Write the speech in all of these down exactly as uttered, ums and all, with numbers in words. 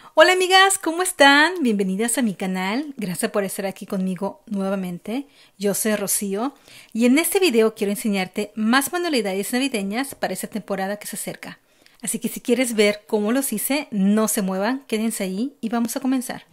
Hola amigas, ¿cómo están? Bienvenidas a mi canal. Gracias por estar aquí conmigo nuevamente. Yo soy Rocío y en este video quiero enseñarte más manualidades navideñas para esta temporada que se acerca. Así que si quieres ver cómo los hice, no se muevan, quédense ahí y vamos a comenzar.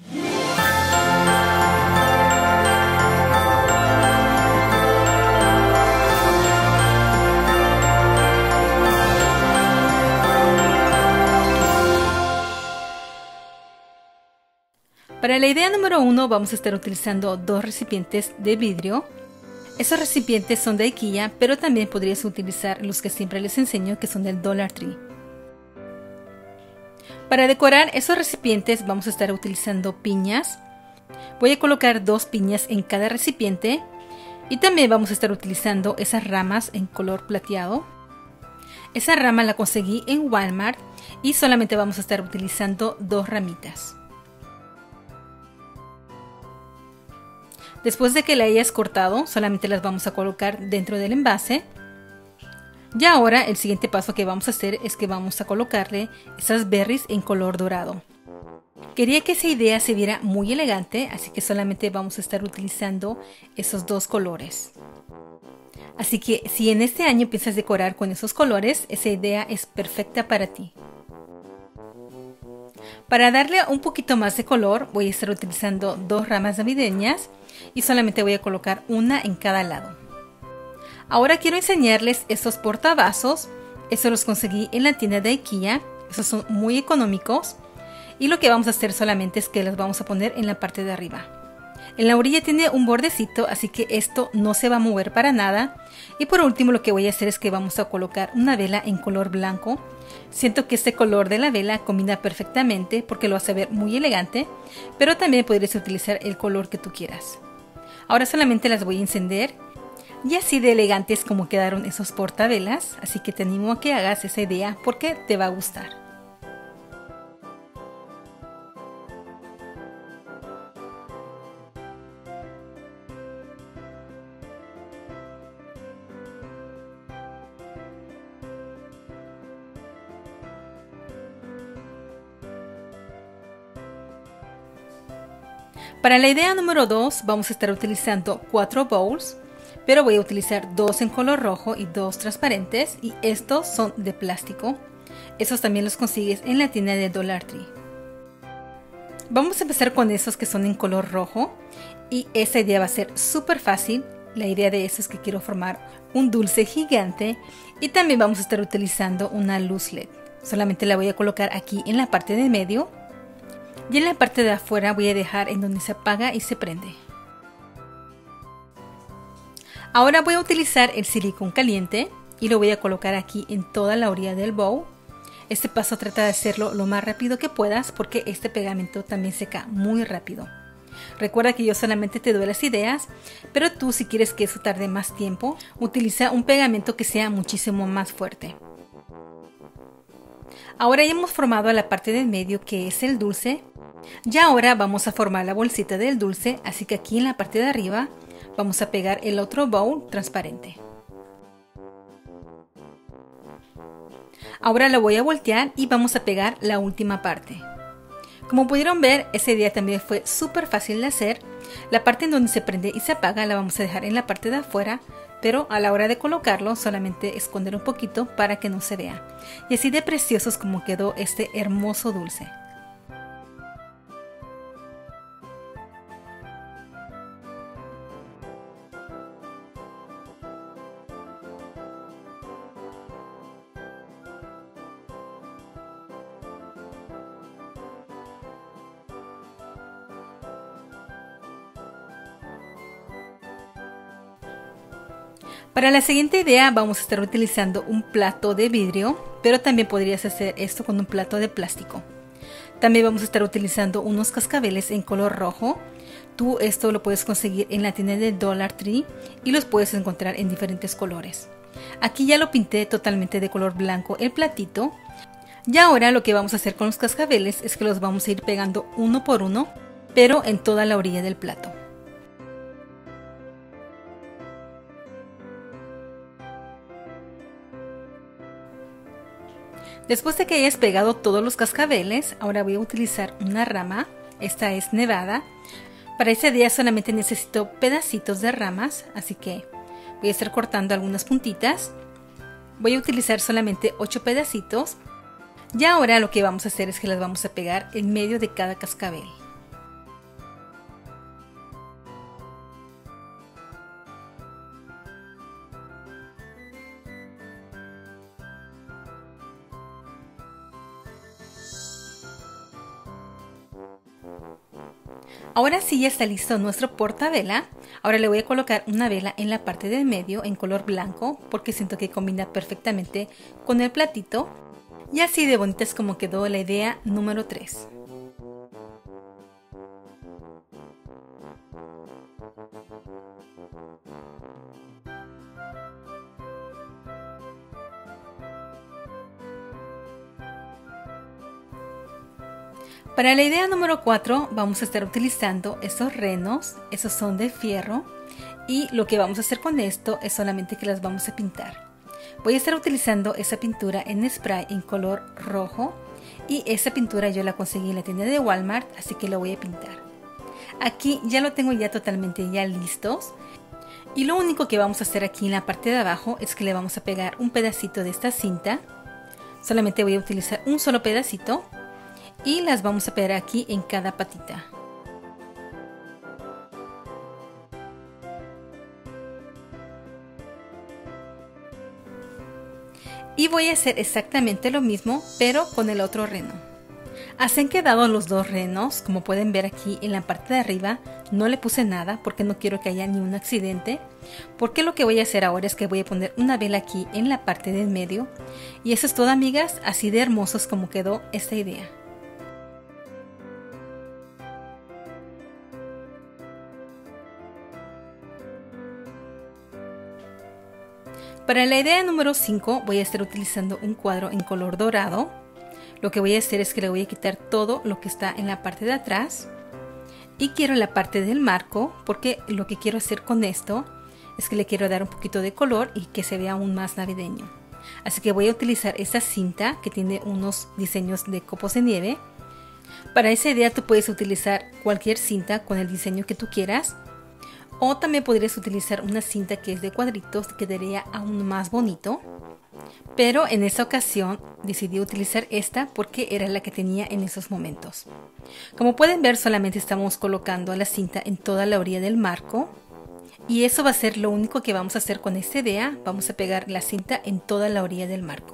Para la idea número uno vamos a estar utilizando dos recipientes de vidrio. Esos recipientes son de IKEA, pero también podrías utilizar los que siempre les enseño, que son del Dollar Tree. Para decorar esos recipientes vamos a estar utilizando piñas. Voy a colocar dos piñas en cada recipiente y también vamos a estar utilizando esas ramas en color plateado. Esa rama la conseguí en Walmart y solamente vamos a estar utilizando dos ramitas. Después de que la hayas cortado, solamente las vamos a colocar dentro del envase. Y ahora el siguiente paso que vamos a hacer es que vamos a colocarle esas berries en color dorado. Quería que esa idea se viera muy elegante, así que solamente vamos a estar utilizando esos dos colores. Así que si en este año piensas decorar con esos colores, esa idea es perfecta para ti. Para darle un poquito más de color, voy a estar utilizando dos ramas navideñas y solamente voy a colocar una en cada lado. Ahora quiero enseñarles estos portavasos. Estos los conseguí en la tienda de IKEA. Esos son muy económicos. Y lo que vamos a hacer solamente es que los vamos a poner en la parte de arriba. En la orilla tiene un bordecito, así que esto no se va a mover para nada. Y por último lo que voy a hacer es que vamos a colocar una vela en color blanco. Siento que este color de la vela combina perfectamente porque lo hace ver muy elegante, pero también podrías utilizar el color que tú quieras. Ahora solamente las voy a encender y así de elegantes como quedaron esos portavelas, así que te animo a que hagas esa idea porque te va a gustar. Para la idea número dos vamos a estar utilizando cuatro bowls, pero voy a utilizar dos en color rojo y dos transparentes, y estos son de plástico. Esos también los consigues en la tienda de Dollar Tree. Vamos a empezar con esos que son en color rojo y esta idea va a ser súper fácil. La idea de eso es que quiero formar un dulce gigante y también vamos a estar utilizando una luz L E D. Solamente la voy a colocar aquí en la parte de medio. Y en la parte de afuera voy a dejar en donde se apaga y se prende. Ahora voy a utilizar el silicón caliente y lo voy a colocar aquí en toda la orilla del bowl. Este paso trata de hacerlo lo más rápido que puedas porque este pegamento también seca muy rápido. Recuerda que yo solamente te doy las ideas, pero tú si quieres que eso tarde más tiempo, utiliza un pegamento que sea muchísimo más fuerte. Ahora ya hemos formado la parte del medio que es el dulce. Y ahora vamos a formar la bolsita del dulce, así que aquí en la parte de arriba vamos a pegar el otro bowl transparente. Ahora lo voy a voltear y vamos a pegar la última parte. Como pudieron ver, ese día también fue súper fácil de hacer. La parte en donde se prende y se apaga la vamos a dejar en la parte de afuera, pero a la hora de colocarlo solamente esconder un poquito para que no se vea. Y así de preciosos como quedó este hermoso dulce. Para la siguiente idea vamos a estar utilizando un plato de vidrio, pero también podrías hacer esto con un plato de plástico. También vamos a estar utilizando unos cascabeles en color rojo. Tú esto lo puedes conseguir en la tienda de Dollar Tree y los puedes encontrar en diferentes colores. Aquí ya lo pinté totalmente de color blanco el platito. Y ahora lo que vamos a hacer con los cascabeles es que los vamos a ir pegando uno por uno, pero en toda la orilla del plato. Después de que hayas pegado todos los cascabeles, ahora voy a utilizar una rama. Esta es nevada. Para ese día solamente necesito pedacitos de ramas, así que voy a estar cortando algunas puntitas. Voy a utilizar solamente ocho pedacitos. Y ahora lo que vamos a hacer es que las vamos a pegar en medio de cada cascabel. Ahora sí ya está listo nuestro portavela. Ahora le voy a colocar una vela en la parte del medio en color blanco porque siento que combina perfectamente con el platito. Y así de bonita es como quedó la idea número tres. Para la idea número cuatro vamos a estar utilizando estos renos, esos son de fierro, y lo que vamos a hacer con esto es solamente que las vamos a pintar. Voy a estar utilizando esa pintura en spray en color rojo y esa pintura yo la conseguí en la tienda de Walmart, así que la voy a pintar. Aquí ya lo tengo ya totalmente ya listos y lo único que vamos a hacer aquí en la parte de abajo es que le vamos a pegar un pedacito de esta cinta. Solamente voy a utilizar un solo pedacito. Y las vamos a pegar aquí en cada patita. Y voy a hacer exactamente lo mismo, pero con el otro reno. Así han quedado los dos renos, como pueden ver aquí en la parte de arriba. No le puse nada porque no quiero que haya ni un accidente. Porque lo que voy a hacer ahora es que voy a poner una vela aquí en la parte del medio. Y eso es todo, amigas, así de hermosos como quedó esta idea. Para la idea número cinco voy a estar utilizando un cuadro en color dorado. Lo que voy a hacer es que le voy a quitar todo lo que está en la parte de atrás. Y quiero la parte del marco porque lo que quiero hacer con esto es que le quiero dar un poquito de color y que se vea aún más navideño. Así que voy a utilizar esta cinta que tiene unos diseños de copos de nieve. Para esa idea tú puedes utilizar cualquier cinta con el diseño que tú quieras. O también podrías utilizar una cinta que es de cuadritos, que quedaría aún más bonito. Pero en esta ocasión decidí utilizar esta porque era la que tenía en esos momentos. Como pueden ver, solamente estamos colocando la cinta en toda la orilla del marco. Y eso va a ser lo único que vamos a hacer con esta idea. Vamos a pegar la cinta en toda la orilla del marco.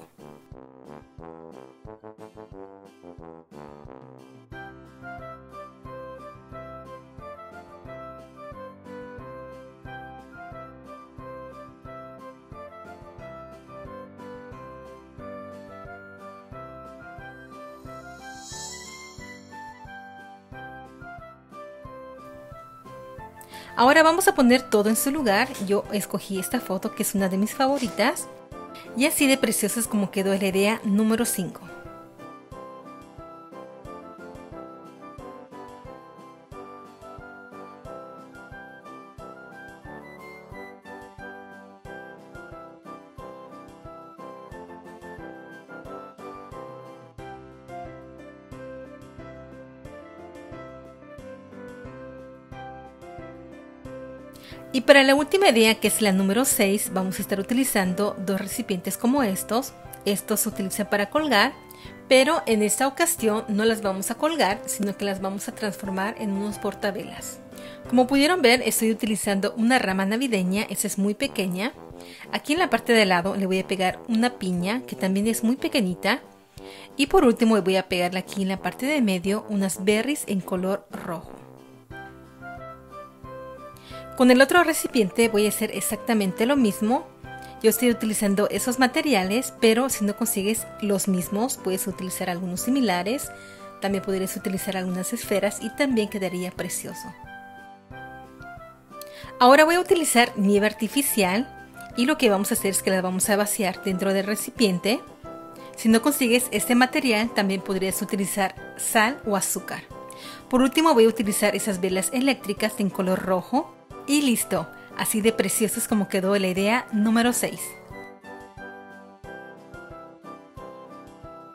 Ahora vamos a poner todo en su lugar. Yo escogí esta foto que es una de mis favoritas. Y así de preciosa es como quedó la idea número cinco. Y para la última idea, que es la número seis, vamos a estar utilizando dos recipientes como estos. Estos se utilizan para colgar, pero en esta ocasión no las vamos a colgar, sino que las vamos a transformar en unos portavelas. Como pudieron ver, estoy utilizando una rama navideña, esa es muy pequeña. Aquí en la parte de lado le voy a pegar una piña, que también es muy pequeñita. Y por último voy a pegarle aquí en la parte de medio unas berries en color rojo. Con el otro recipiente voy a hacer exactamente lo mismo. Yo estoy utilizando esos materiales, pero si no consigues los mismos, puedes utilizar algunos similares. También podrías utilizar algunas esferas y también quedaría precioso. Ahora voy a utilizar nieve artificial y lo que vamos a hacer es que la vamos a vaciar dentro del recipiente. Si no consigues este material, también podrías utilizar sal o azúcar. Por último voy a utilizar esas velas eléctricas en color rojo. Y listo, así de precioso es como quedó la idea número seis.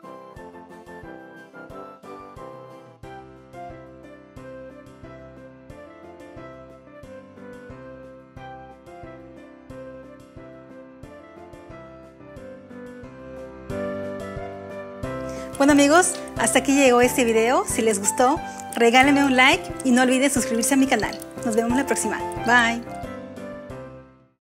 Bueno amigos, hasta aquí llegó este video. Si les gustó, regálenme un like y no olviden suscribirse a mi canal. Nos vemos la próxima. Bye.